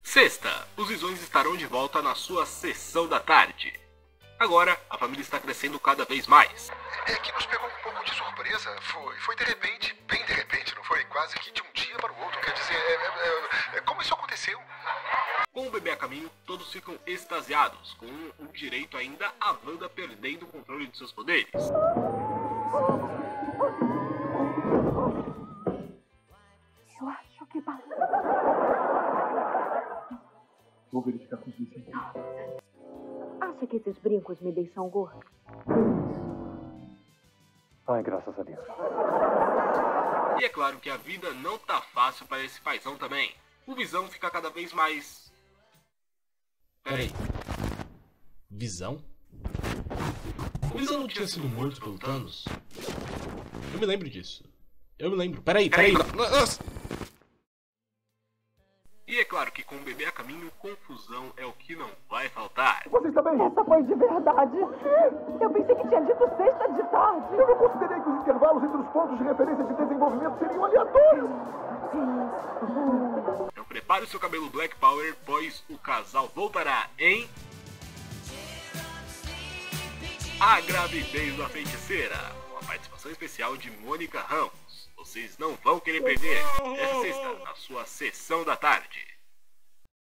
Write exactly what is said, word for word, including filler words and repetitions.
Sexta, os Visões estarão de volta na sua sessão da tarde. Agora, a família está crescendo cada vez mais. É que nos pegou um pouco de surpresa. Foi, foi de repente, bem de repente, não foi? Quase que de um dia para o outro. Quer dizer, é, é, é, como isso aconteceu? Com o bebê a caminho, todos ficam extasiados, com o direito ainda a Wanda perdendo o controle de seus poderes. Eu acho que passou. Vou verificar com isso. Acha que esses brincos me deixam gordo? Ai, graças a Deus. E é claro que a vida não tá fácil para esse paizão também. O Visão fica cada vez mais... Peraí. Visão? O Visão não tinha sido morto pelo Thanos? Eu me lembro disso. Eu me lembro. Peraí, peraí. Nossa! E é claro que com o bebê a caminho, confusão é o que não vai faltar. Você está bem? Essa foi de verdade. Eu pensei que tinha dito sexta de tarde. Eu não considerei que os intervalos entre os pontos de referência de desenvolvimento seriam aleatórios. Então prepare o seu cabelo Black Power, pois o casal voltará em... A Gravidez da Feiticeira, uma participação especial de Mônica Ramos. Vocês não vão querer perder essa sexta na sua sessão da tarde.